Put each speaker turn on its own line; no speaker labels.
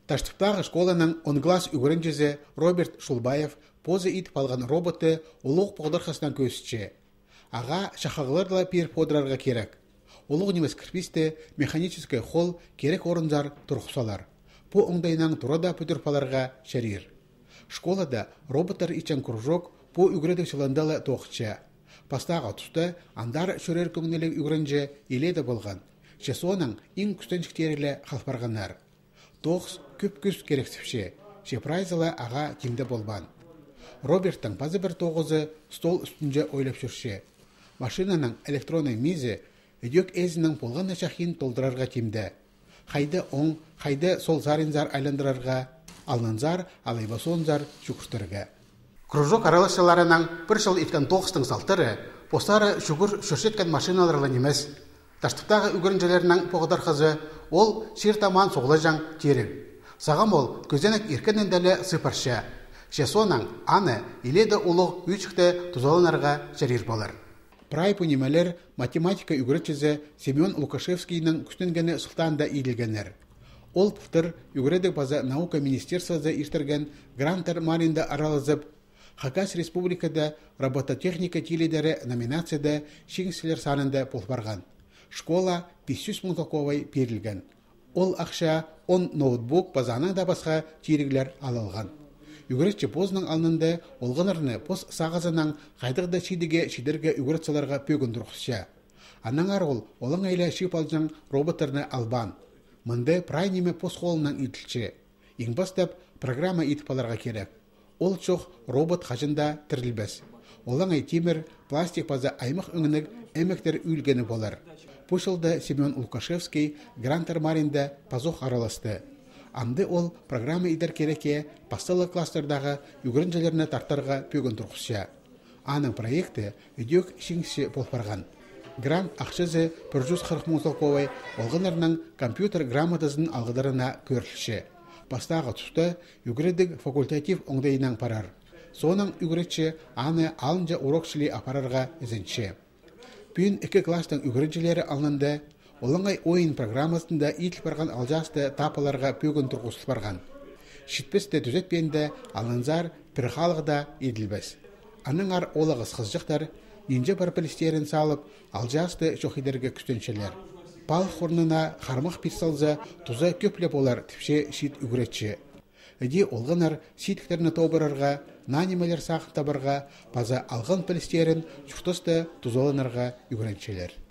Таштыптағы школаның 10 класс үгірінчізі Роберт Шулбаев позы итіп алған роботы ұлық поғдырқасынан көсіче. Аға шақағыларла пер подырарға керек. Ұлық немес кірпісті механический хол керек орынзар тұрқсалар. По оңдайнан тұрада пөтірпаларға шәрир. Школада роботар ичен кружок по үгіреді сыландалы тоқча. Пастаға тұсты андар шөрер көңнелік үгірінже еледі болған. Шесоның ең күстеншіктерілі қалпарғанар. Тоқс күп-күс керексіпше. Шепрайзылы аға кемді болбан. Роберттің базы бір тоғызы стол үстінде ойлап жүрше. Машинаның электронный мизе үдек әзінің болған ашақин толдырарға кемді. Қайды оң, қайды сол заринзар айландырарға, алнанзар, алайбасонзар шүкіртірге. Кружок аралашыларының бір жыл еткен тоғыстың салтыры, постары шүгір шүршеткен машиналарылы немес. Таштыптағы үгірінжелерінің поғыдар қызы, ол шертаман соғылы жаң терін. Сағам ол көзенік еркен өндәлі сыпарша. Шесоның аны иледі ұлық үйчікті тұзалынарға жәрер болыр. Прай пөнемелер математика үгірітчізі Семен Лукашевскийдің күстінгені сұлтанда иілгенер. Ол пұқтыр үгіредік база наука министерствозы иртерген грантар маринда аралызып, Хакас республикада робототехника теледері номинацияда шеңселер санында полпарған. Школа 500 мың токовай перілген. Ол ақша 10 ноутбук базаның да басқа теріглер алылған. Үгіретші позының алынында олғынырны поз сағызының қайдырды шидіге шидерге үгіретсілерға пөгін тұрқысша. Анаңар олың әйлі шип алжың роботырны албан. Мұнды прай неме поз қолынан етілші. Ең бастап программа етіпаларға керек. Ол чоқ робот қажында тірілбәс. Олың әй темір, пластик база аймық өңінік әмектер үлгені болар. Пушылды Семен Лукашевский грантар маринда пазоқ араласты. Анды ол программа идер кереке пастылы кластердағы үгірінжелеріне тартарға пөгін тұрқысша. Аның проекты үдек шеңсі болпарған. Грант ақшызы 140 мың толковай олғынырның компьютер грамотасын алғыдарына көрілші. Пастағы тұсты үгіредік факультатив оңдайынан парар. Соның үгіретші аны алынжа урокшілі апарарға ізінші. Пүйін 2 кластың үгірінжелері алынды, олыңай ойын программасында итіл барған алжасты тапаларға пөгін тұрғысыл барған. Шитпесті түзетпенді алынзар пір халығда еділбәс. Аныңар олығыз қызжықтар, ненже бар пілістерін салып, алжасты шоқидерге күстеншелер. Пал хорнына қармық писалза тұза көплеп олар тіпше шит үгіретші. Әде олғынар ситліктеріні тобырарға, нанимелер сақын табырға, база алғын пілістерін шүқтысты тұзолынарға үгіретшелер.